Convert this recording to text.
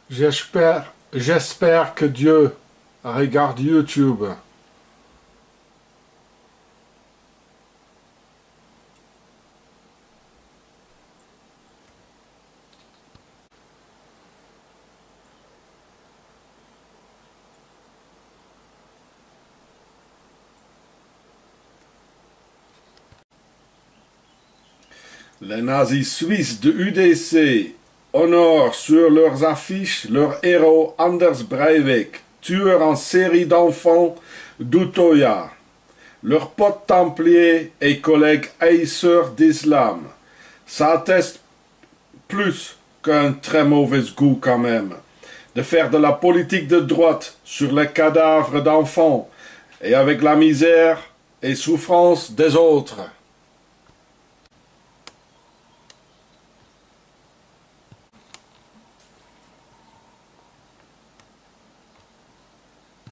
J'espère que Dieu regarde YouTube. Les nazis suisses de UDC honorent sur leurs affiches leur héros Anders Breivik, tueur en série d'enfants d'Utøya, leur pote templier et collègue haïsseur d'islam. Ça atteste plus qu'un très mauvais goût quand même, de faire de la politique de droite sur les cadavres d'enfants et avec la misère et souffrance des autres.